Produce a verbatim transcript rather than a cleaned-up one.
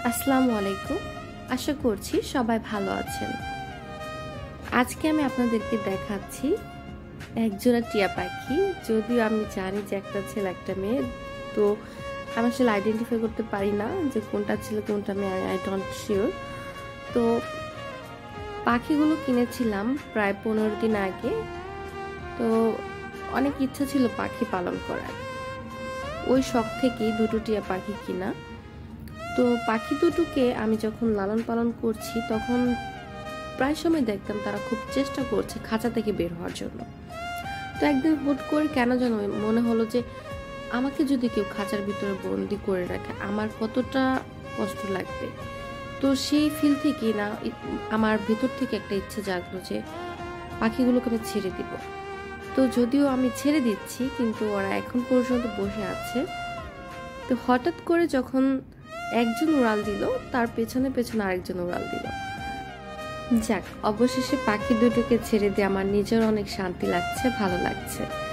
আসসালামু আলাইকুম। আশা করছি সবাই ভালো আছেন। আজকে আমি আপনাদেরকে দেখাচ্ছি একজোড়া টিয়া পাখি। যদিও আমি জানি যে একটা ছেলে একটা মেয়ে, তো আমি আসলে আইডেন্টিফাই করতে পারি না যে কোনটা ছেলে কোনটা মেয়ে, আই ডোন্ট শিওর। তো পাখিগুলো কিনেছিলাম প্রায় পনেরো দিন আগে। তো অনেক ইচ্ছা ছিল পাখি পালন করার, ওই শখ থেকেই দুটো টিয়া পাখি কিনা। তো পাখি দুটোকে আমি যখন লালন পালন করছি তখন প্রায় সময় দেখতাম তারা খুব চেষ্টা করছে খাঁচা থেকে বের হওয়ার জন্য। তো একদিন হুট করে কেন যেন মনে হলো যে আমাকে যদি কেউ খাঁচার ভিতরে বন্দি করে রাখে আমার কতটা কষ্ট লাগবে। তো সেই ফিল থেকে না আমার ভেতর থেকে একটা ইচ্ছে জাগলো যে পাখিগুলোকে আমি ছেড়ে দিব। তো যদিও আমি ছেড়ে দিচ্ছি কিন্তু ওরা এখন পর্যন্ত বসে আছে। তো হঠাৎ করে যখন একজন উড়াল দিল, তার পেছনে পেছনে আরেকজন উড়াল দিল। যাক, অবশেষে পাখি দুটোকে ছেড়ে দিয়ে আমার নিজের অনেক শান্তি লাগছে, ভালো লাগছে।